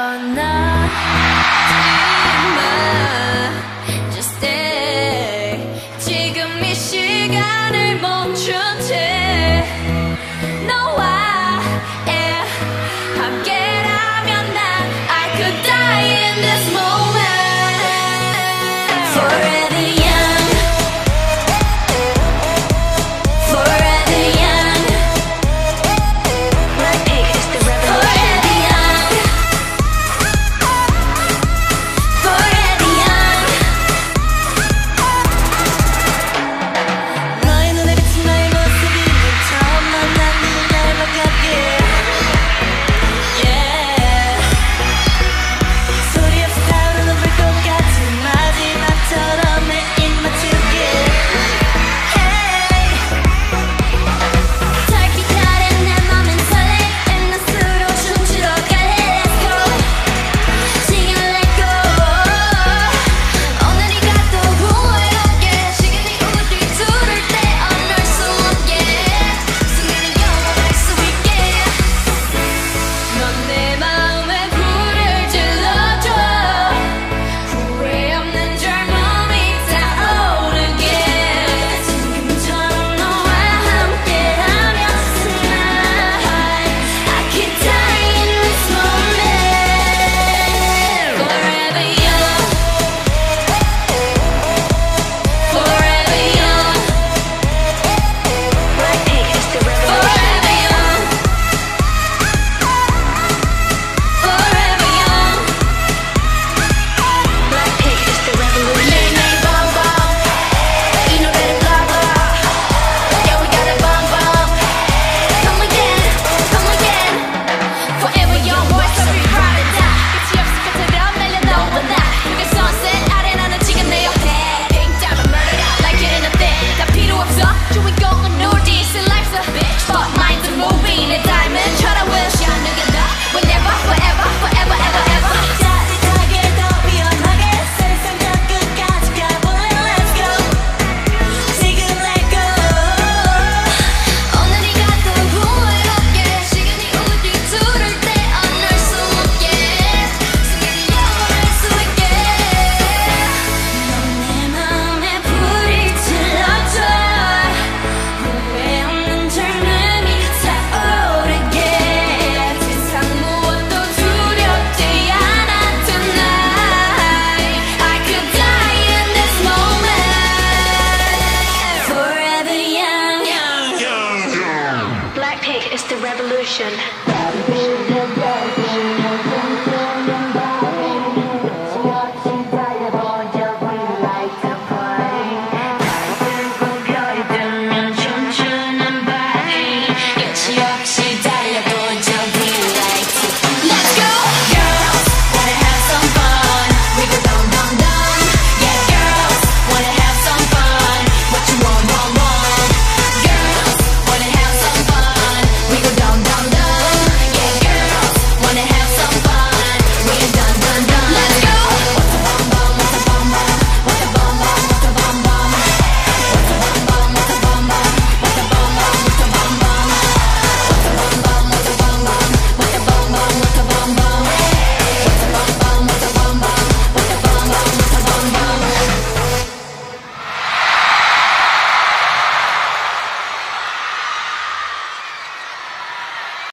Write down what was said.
Just stay. 지금 이 시간을 멈춘 채 너와 함께라면 난 I could die in this moment. Forever young, forever young. Blackpink is the revolution. Forever young, forever young. 너의 눈에 비친 너의 모습이 늘 처음 만난 날 반갑게. Yeah. 소리 없이 타오르는 불꽃 같은 마지막처럼 내 입 맞추게. Hey. 달빛아래 내 맘은 설레 엠넷으로 춤추러 갈래. Let's go. 지금 let go. 오늘이 가도 후회롭게 시간이 우리 둘을 떼어놓을 수 없게 순간은 영원할 수 있게. 넌 내 마음에 불을 질러줘. 후회 없는 젊음이 타오르게. 지금처럼 너와 함께라면 tonight I could die in this moment. Forever young, forever young. Blackpink is the revolution. Forever young, forever young. Blackpink is the revolution. 매일매일 bum bum 이 노래를 blah blah. Yeah, we got a bum bum. Come again, come again. Forever young, boys, so we ride or die. 끝이 없을 것처럼 날려 너와 나. 그 sunset 아래 나는 지금 내 옆에. Pink diamond murdered out like it ain't a thing. 다 필요 없어. 주인공은 우리. See life's a bitch, but mine's a movie. 내 diamond처럼 wish 야 누가 나. Whenever, forever, forever, ever, ever. 짜릿하게 더 위험하게 세상 저 끝까지 가볼래. Let's go. 지금 let go. 오늘이 가도 후회롭게 시간이 우리 둘을 떼어놓을 수 없게 순간이 영원할 수 있게. 넌 내 마음에 불을 질러줘. 후회 없는 젊음이 타오르게. 세상 무엇도 두렵지 않아 tonight I could die in this moment. Forever young. Blackpink is the revolution.